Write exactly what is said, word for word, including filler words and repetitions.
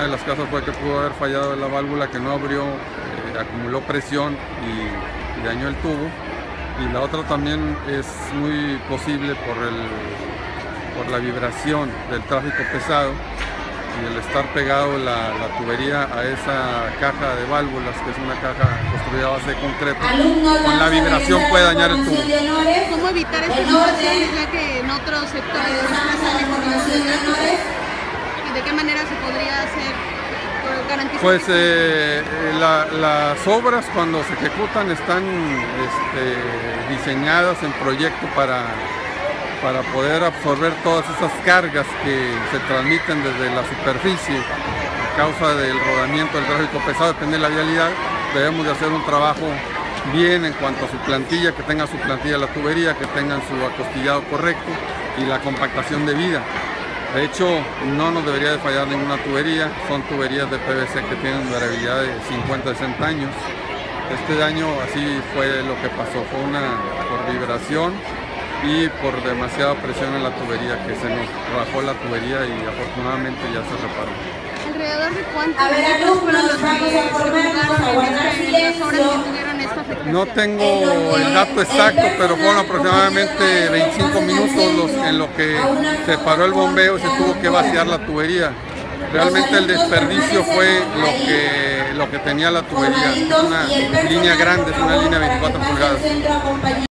de las casos fue que pudo haber fallado la válvula, que no abrió, eh, acumuló presión y, y dañó el tubo. Y la otra también es muy posible por, el, por la vibración del tráfico pesado y el estar pegado la, la tubería a esa caja de válvulas, que es una caja construida a base de concreto. Con la vibración puede dañar el tubo. ¿Cómo evitar estas situaciones, ya que en otros sectores no se honores? ¿Y de qué manera se podría hacer garantizar? Pues eh, la, las obras, cuando se ejecutan, están este, diseñadas en proyecto para para poder absorber todas esas cargas que se transmiten desde la superficie a causa del rodamiento del tráfico pesado. Depende de la vialidad, debemos de hacer un trabajo bien en cuanto a su plantilla, que tenga su plantilla la tubería, que tengan su acostillado correcto y la compactación debida. De hecho, no nos debería de fallar ninguna tubería, son tuberías de P V C que tienen durabilidad de cincuenta a sesenta años. Este daño así fue lo que pasó, fue una por vibración y por demasiada presión en la tubería, que se nos rajó la tubería y afortunadamente ya se reparó. ¿Alrededor de cuántos metros fueron los que se jugaron en estas obras que tuvieron esta afectación? No tengo el dato exacto, pero fueron aproximadamente veinticinco minutos los, en lo que se paró el bombeo y se tuvo que vaciar la tubería. Realmente el desperdicio fue lo que, lo que tenía la tubería. Es una línea grande, es una línea de veinticuatro pulgadas.